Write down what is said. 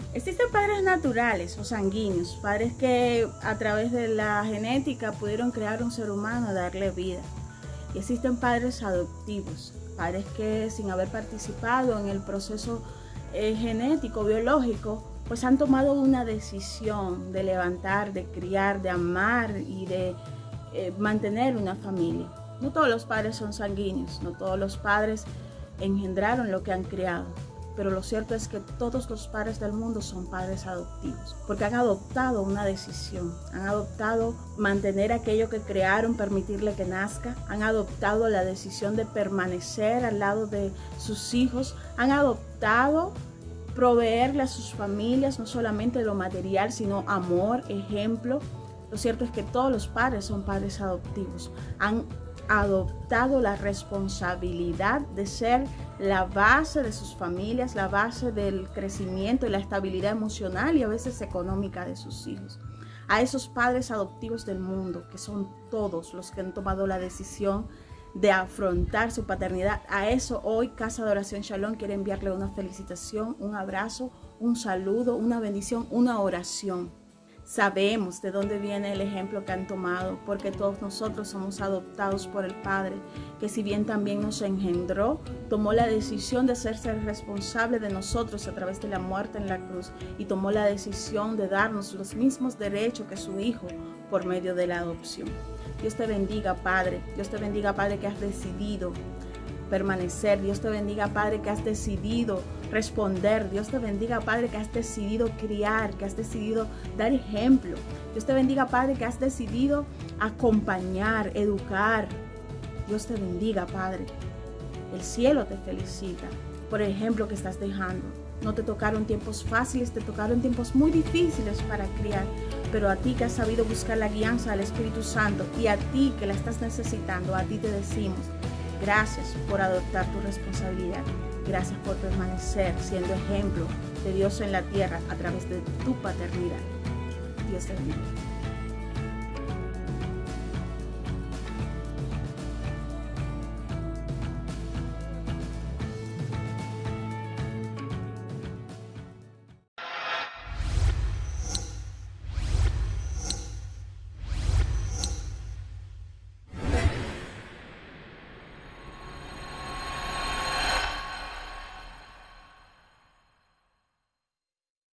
Existen padres naturales o sanguíneos, padres que a través de la genética pudieron crear un ser humano, darle vida. Y existen padres adoptivos, padres que sin haber participado en el proceso genético, biológico, pues han tomado una decisión de levantar, de criar, de amar y de mantener una familia. No todos los padres son sanguíneos, no todos los padres engendraron lo que han criado. Pero lo cierto es que todos los padres del mundo son padres adoptivos, porque han adoptado una decisión, han adoptado mantener aquello que crearon, permitirle que nazca, han adoptado la decisión de permanecer al lado de sus hijos, han adoptado proveerle a sus familias no solamente lo material, sino amor, ejemplo. Lo cierto es que todos los padres son padres adoptivos, han adoptado la responsabilidad de ser la base de sus familias, la base del crecimiento y la estabilidad emocional y a veces económica de sus hijos. A esos padres adoptivos del mundo, que son todos los que han tomado la decisión de afrontar su paternidad, a eso hoy Casa de Oración Shalom quiere enviarle una felicitación, un abrazo, un saludo, una bendición, una oración. Sabemos de dónde viene el ejemplo que han tomado, porque todos nosotros somos adoptados por el Padre, que si bien también nos engendró, tomó la decisión de hacerse responsable de nosotros a través de la muerte en la cruz y tomó la decisión de darnos los mismos derechos que su Hijo por medio de la adopción. Dios te bendiga, Padre. Dios te bendiga, Padre, que has decidido permanecer. Dios te bendiga, Padre, que has decidido responder. Dios te bendiga, Padre, que has decidido criar, que has decidido dar ejemplo. Dios te bendiga, Padre, que has decidido acompañar, educar. Dios te bendiga, Padre. El cielo te felicita por el ejemplo que estás dejando. No te tocaron tiempos fáciles, te tocaron tiempos muy difíciles para criar, pero a ti que has sabido buscar la guianza del Espíritu Santo y a ti que la estás necesitando, a ti te decimos: gracias por adoptar tu responsabilidad. Gracias por permanecer siendo ejemplo de Dios en la tierra a través de tu paternidad. Dios te bendiga.